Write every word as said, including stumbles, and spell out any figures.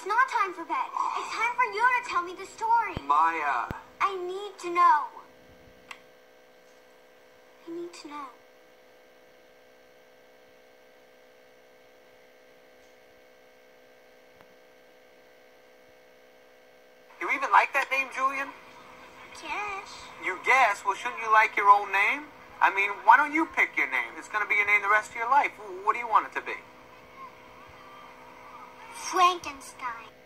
It's not time for bed. It's time for you to tell me the story. Maya. I need to know. I need to know. You even like that name, Julian? Yes. You guess? Well, shouldn't you like your own name? I mean, why don't you pick your name? It's going to be your name the rest of your life. What do you want it to be? Frankenstein.